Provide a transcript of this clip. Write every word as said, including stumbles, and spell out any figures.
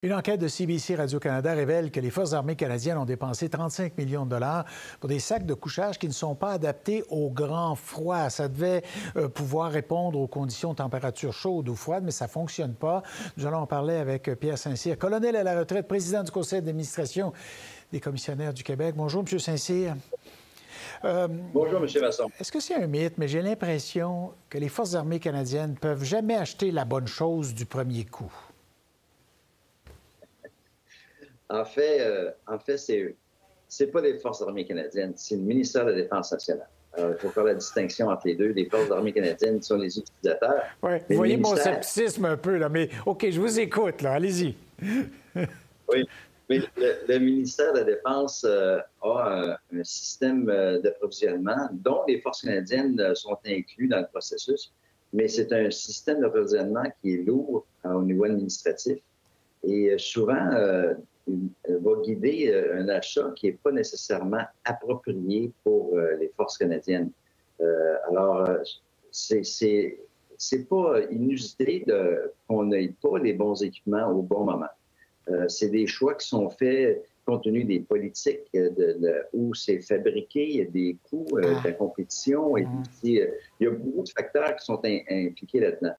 Une enquête de C B C Radio-Canada révèle que les Forces armées canadiennes ont dépensé trente-cinq millions de dollars pour des sacs de couchage qui ne sont pas adaptés au grand froid. Ça devait euh, pouvoir répondre aux conditions de température chaude ou froide, mais ça ne fonctionne pas. Nous allons en parler avec Pierre Saint-Cyr, colonel à la retraite, président du conseil d'administration des commissionnaires du Québec. Bonjour, M. Saint-Cyr. Euh, Bonjour, M. Masson. Est-ce que c'est un mythe, mais j'ai l'impression que les Forces armées canadiennes ne peuvent jamais acheter la bonne chose du premier coup? En fait, euh, en fait c'est c'est pas les Forces armées canadiennes, c'est le ministère de la Défense nationale. Alors, il faut faire la distinction entre les deux. Les Forces armées canadiennes sont les utilisateurs. Oui, vous voyez ministère... mon scepticisme un peu, là, mais OK, je vous écoute, là, allez-y. Oui, mais le, le ministère de la Défense euh, a un, un système euh, d'approvisionnement dont les Forces canadiennes euh, sont incluses dans le processus, mais c'est un système d'approvisionnement qui est lourd euh, au niveau administratif et euh, souvent euh, va guider euh, un achat qui n'est pas nécessairement approprié pour euh, les Forces canadiennes. Euh, alors, euh, c'est, c'est, c'est pas inusité de, qu'on n'ait pas les bons équipements au bon moment. Euh, c'est des choix qui sont faits compte tenu des politiques de, de, où c'est fabriqué, il y a des coûts euh, de la compétition, et puis, euh, il y a beaucoup de facteurs qui sont in, impliqués là-dedans.